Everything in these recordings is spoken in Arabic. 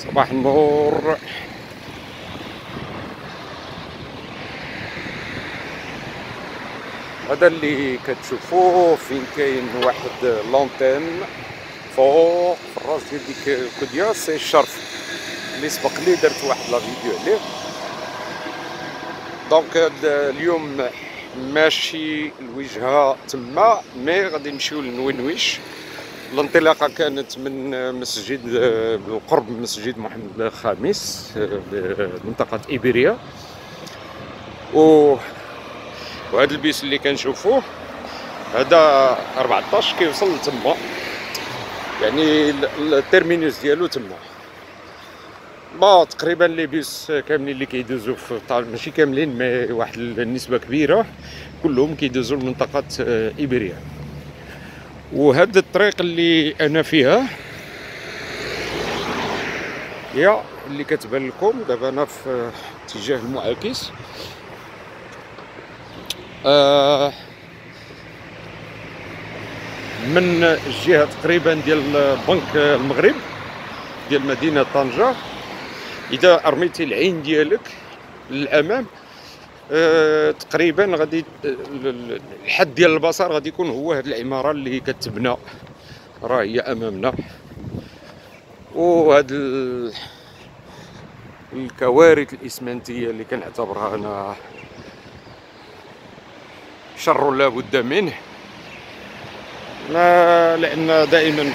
صباح النور. هذا اللي كتشوفوه فين كاين واحد لونتين فوق في الراس ديال ديك الكوديا، سي الشرف اللي سبق لي درت واحد لا فيديو عليه. دونك اليوم ماشي الوجهه تما، مي غادي نمشيو لنوينويش. الانطلاقه كانت من مسجد بالقرب من مسجد محمد الخامس بمنطقه إيبيريا، وهذا البيس اللي كنشوفوه هذا 14 كيوصل لتما، يعني التيرمينوس ديالو تما. تقريبا لي بيس كاملين اللي كيدوزو في ماشي كاملين، مي واحد النسبه كبيره كلهم كيدوزو لمنطقه إيبيريا. وهذا الطريق اللي انا فيها هي اللي كتبان لكم دابا، انا في اتجاه المعاكس. من الجهه تقريبا ديال بنك المغرب ديال مدينه طنجة، اذا ارميتي العين ديالك للامام تقريبا غادي الحد ديال البصر غادي يكون هو هذه العماره اللي كتبنى، راه هي امامنا. وهاد الكوارث الاسمنتيه اللي كنعتبرها انا شر لا بد منه، لان دائما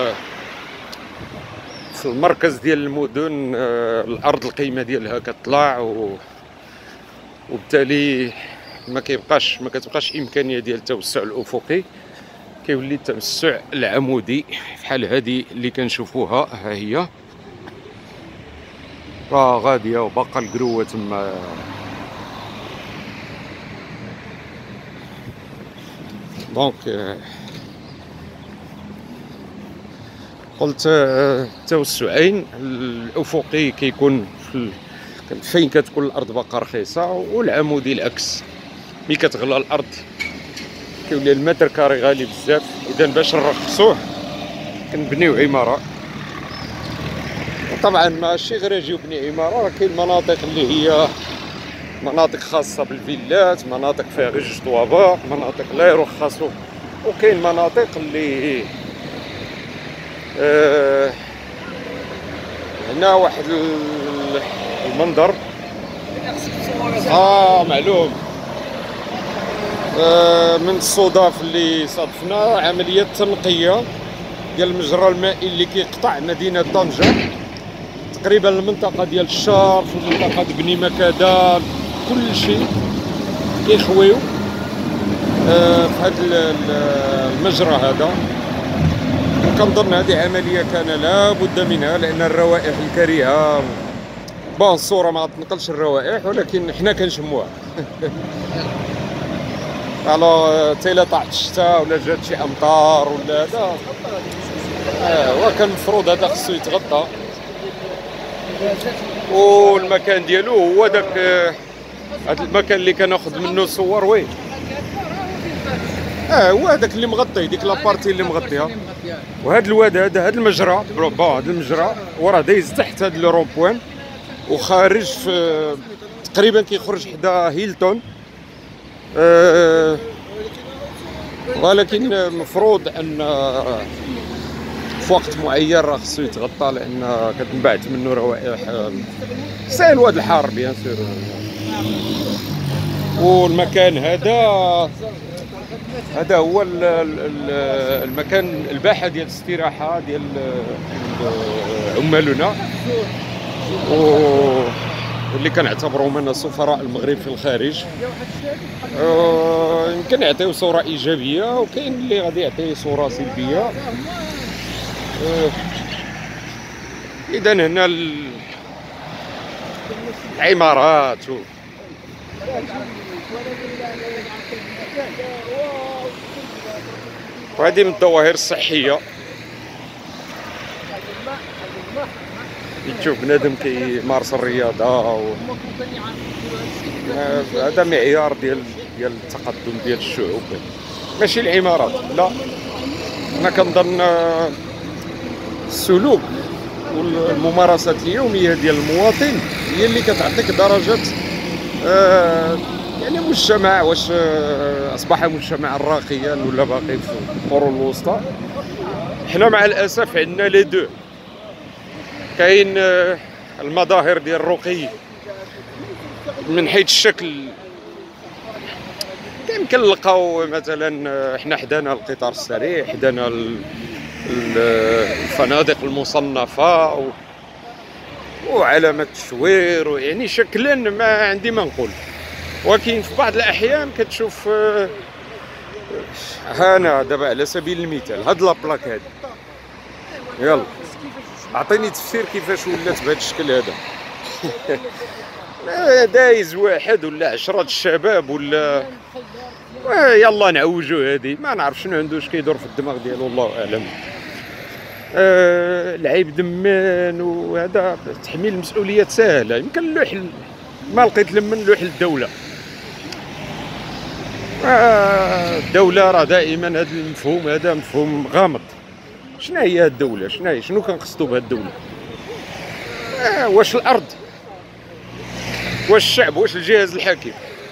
في المركز ديال المدن الارض القيمه ديالها كتطلع، وبالتالي ما كتبقاش امكانيه ديال التوسع الافقي، كيولي التوسع العمودي بحال هذه اللي كنشوفوها. ها هي راه غاديه وباقا القروه تما. دونك قلت التوسعين الافقي كيكون فين كتكون الارض باقا رخيصه، والعمودي العكس، ملي كتغلى الارض كيولي المتر كاري غالي بزاف. اذا باش نرخصوه كنبنيو عماره. طبعا ماشي غير اجيو بني عماره، راه كاين مناطق اللي هي مناطق خاصه بالفيلات، مناطق فيها غير جوج طوابق، مناطق لا يرخصوا، وكاين مناطق اللي هنا واحد المنظر معلوم. من الصدف اللي صادفنا عمليه تنقيه ديال المجرى المائي اللي كيقطع مدينه طنجة، تقريبا المنطقه ديال الشارف والمنطقه ديال بني مكادان كل شيء كيخويو في هذا المجرى هذا. كنظن هذه عمليه كان لا بد منها، لان الروائح الكريهه الصوره ما تنقلش الروائح، ولكن حنا كنشموها. الو تيلا طاحت الشتاء ولا جات شي امطار ولا هذا، وكان المفروض هذا خصو يتغطى. والمكان ديالو هو داك هذا المكان اللي كناخذ منه صور. وين هو هذاك اللي مغطي، ديك لابارتي اللي مغطيها. وهذا الواد هذا المجرى، هذا المجرى وراه دايز تحت هذا لو بوين، وخارج في تقريبا كيخرج حدا هيلتون. ولكن المفروض ان في وقت معين راه خصو يتغطى، لان كتنبعث منه روائح سي الواد الحار بيان سور. والمكان هذا هو المكان الباحه ديال الاستراحه ديال عمالنا، واللي كنعتبروا من سفراء المغرب في الخارج. يمكن يعطيو صوره ايجابيه، وكاين اللي غادي يعطي صوره سلبيه. اذا هنا العمارات وهذه من الظواهر الصحيه. تشوف بنادم كيمارس الرياضه هذا معيار ديال التقدم ديال الشعوب، ماشي العمارات. لا، انا كنظن السلوك والممارسات اليوميه ديال المواطن هي اللي كتعطيك درجه يعني مجتمع واش اصبح مجتمعا راقيا ولا باقي في القرون الوسطى. حنا مع الاسف عندنا لي دو، كاين المظاهر ديال الرقي من حيث الشكل. يمكن نلقاو مثلا حنا حدانا القطار السريع، حدانا الفنادق المصنفه وعلامات التشوير، يعني شكلا ما عندي ما نقول. ولكن في بعض الاحيان كتشوف هنا دابا على سبيل المثال هاد لابلاك هادي، يلا اعطيني تفسير كيفاش ولات بهذا الشكل هذا. دايز واحد ولا 10 الشباب ولا يلا نعوجو هادي، ما نعرف شنو عنده اش كيدور في الدماغ ديالو الله اعلم. العيب دمان وهذا تحميل المسؤوليات ساهله. يمكن اللوح ما لقيت لما نلوح للدوله. الدوله راه دائما هذا المفهوم هذا مفهوم غامض. شنو هي الدوله؟ شنو كنقصدوا بهذه الدوله؟ واش الارض؟ واش الشعب؟ واش الجهاز الحاكم؟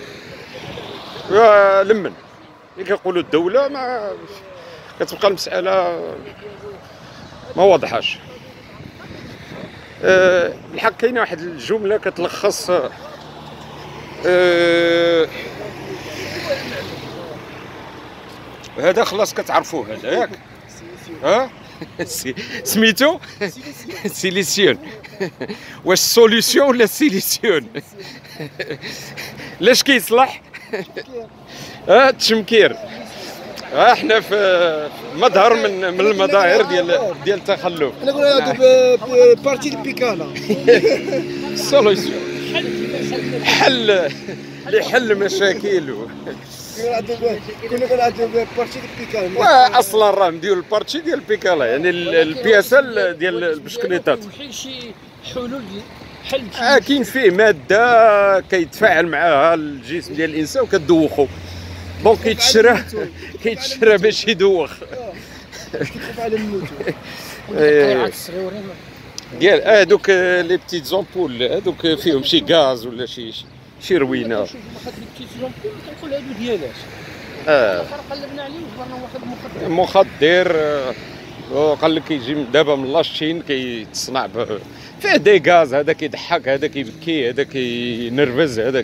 لمن ملي كنقولوا الدوله ما كتبقى المساله ما واضحاش. الحق كاينه واحد الجمله كتلخص هذا خلاص كتعرفوه هذا ياك؟ ها سميتو سيليسيون. واش سوليسيون ولا سيليسيون؟ لاش كيصلح؟ التشمكير. احنا في مظهر من المظاهر ديال التخلف. انا نقول هذا بارتي دي بيكالا سوليسيون، حل لحل مشاكل. كنا كنعطيو بارتي دي بيكالا، واصلا راه نديرو البارتي ديال البيكالا، يعني البياسه ديال البشكليطات. شي حلول حل كاين فيه ماده كيتفاعل معاها الجسم ديال الانسان وكتدوخو، دونك كيتشرى باش يدوخ. كيدخل على الموت ديال هذوك لي بتيت زومبول هذوك فيهم شي غاز ولا شي روينه. شوف واحد البتيت زومبول كنقول هادو ديالاش قلبنا عليه جبرنا واحد مخدر. قال لك كيجي دابا من لاشين كيتصنع فيه دي غاز، هذا كيضحك، هذا كيبكي، هذا كينرفز، هذا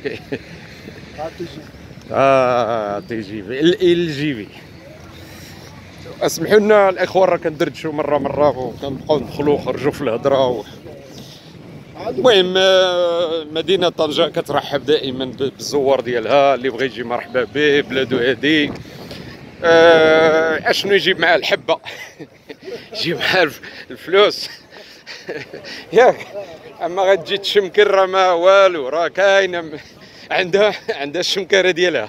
تي جي في ال جي في. اسمحوا لنا الاخوان راه كندردشوا مره وكنبقاو ندخلوا وخرجوا في الهضره. المهم مدينه طنجة كترحب دائما بالزوار ديالها، اللي بغى يجي مرحبا به. بلادو هذيك اشنو يجيب معاه؟ الحبه. يجيب معاه الفلوس. ياك اما غتجي تشمكر راه ما والو، راه كاينه عندها الشمكره ديالها.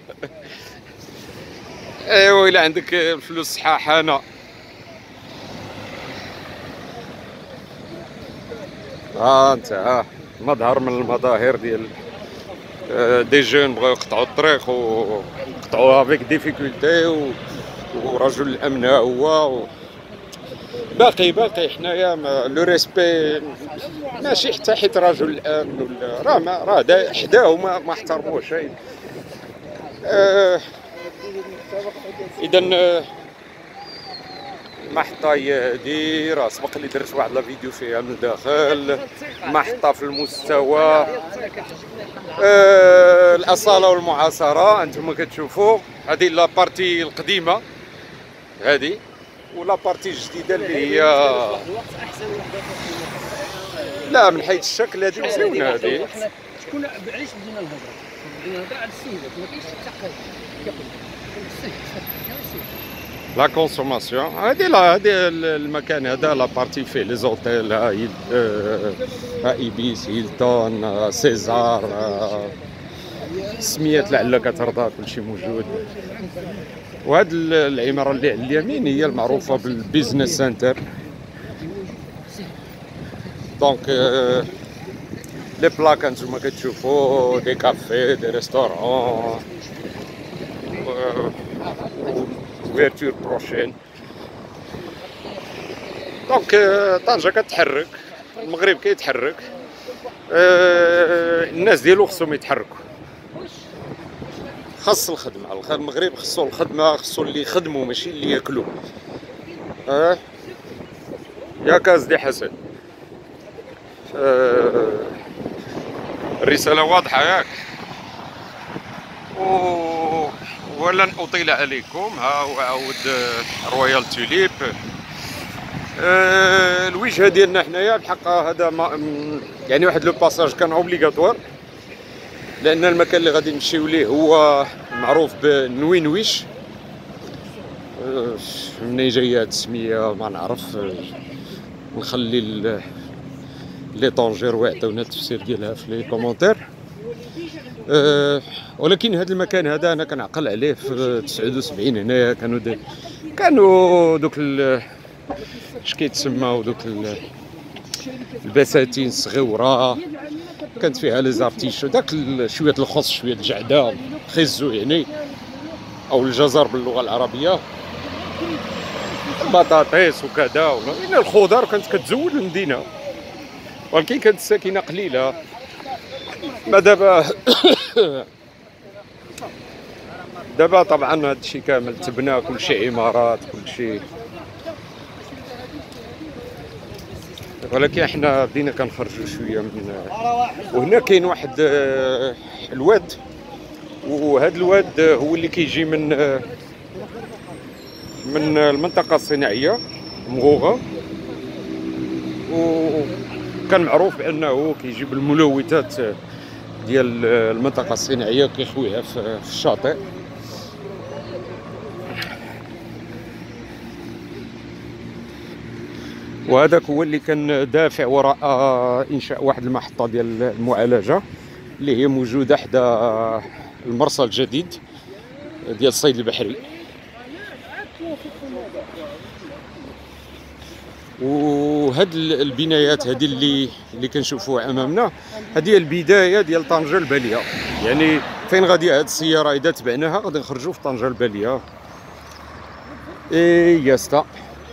ايوا الا عندك الفلوس صحاحانه. انت مظهر من المظاهر ديال دي جون بغاو يقطعوا الطريق وقطعوها افيك ديفيكولتي، ورجل الامن ها هو باقي حنايا لو ريسبي ماشي حتى حيت رجل الامن ولا راه حداه ما احترموش. اذا محطة هي هادي، راه سبق لي درت واحد لا فيديو فيها من الداخل. محطة في المستوى الاصالة والمعاصرة. انتم كتشوفوا هذه لا بارتي القديمة هذه، ولا بارتي الجديدة اللي هي لا من حيث الشكل هذه مزيونة. هذه شكون علاش بدينا الهضره على السيدات؟ ما كاينش التقل لا كونسوماسيون. هذه المكان هذا لا بارتي فيه لي زوتيل، ايبيس، هيلتون، سيزار، سميات لعل كترضى، كلشي موجود. وهاد العماره اللي على اليمين هي المعروفه بالبيزنس سنتر. دونك لي بلاك انتوما كتشوفوا دي كافي، دي ريستورون، ouverture prochaine. دونك طنجة كتحرك. المغرب كيتحرك، الناس ديالو خصهم يتحركوا، خاص الخدمه. المغرب خصو الخدمه، خصو اللي يخدموا ماشي اللي ياكلوا. يا كازدي حسن، الرساله واضحه ياك. ولن اطيل عليكم. ها هو عاود رويال توليب. الوجهه ديالنا حنايا بحق هذا يعني واحد لو باساج كان اوبليغاتوار، لان المكان اللي غادي نمشيو ليه هو معروف بنوينويش. منين جايه هاد السميه ما نعرف، نخلي لي طونجير يعطيونا التفسير ديالها في لي كومونتير. ولكن هذا المكان هذا انا كنعقل عليه في 79 هنايا كانوا دوك اش كيتسماو دوك البساتين الصغيوره، كانت فيها لي زارتيشو، داك شويه الخص شويه الجعده خيزو يعني، او الجزر باللغه العربيه، البطاطيس وكذا، يعني الخضر كانت كتزود المدينه، ولكن كانت الساكنه قليله. ما دابا طبعا هادشي كامل تبنى، كلشي عمارات كلشي، ولكن حنا بدينا كنخرجوا شويه من. وهنا كاين واحد الواد، وهذا الواد هو اللي كيجي من المنطقه الصناعيه مغوغه، وكان معروف بانه كيجيب الملوثات ديال المنطقه الصناعيه كيخويها في الشاطئ. وهذاك هو اللي كان دافع وراء انشاء واحد المحطه ديال المعالجه اللي هي موجوده حدا المرسى الجديد ديال الصيد البحري. وهاد البنايات هذه اللي كنشوفوها امامنا، هذه هي البدايه ديال طنجه الباليه. يعني فين غادي هاد السياره اذا تبعناها غادي نخرجوا في طنجه الباليه. ياستا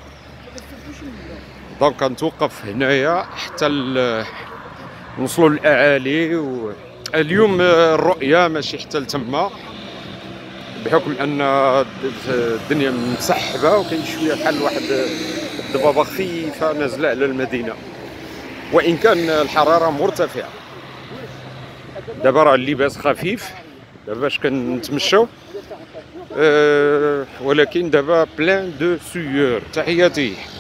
دونك غنتوقف هنايا حتى نوصلوا للاعالي. اليوم الرؤيه ماشي حتى لتما، بحكم ان الدنيا مسحبه وكاين شويه بحال واحد الضبابه خفيفه نازله على المدينه، وان كان الحراره مرتفعه. دابا راه اللباس خفيف دابا باش كنتمشاو، ولكن دابا بلان دو سيور. تحياتي.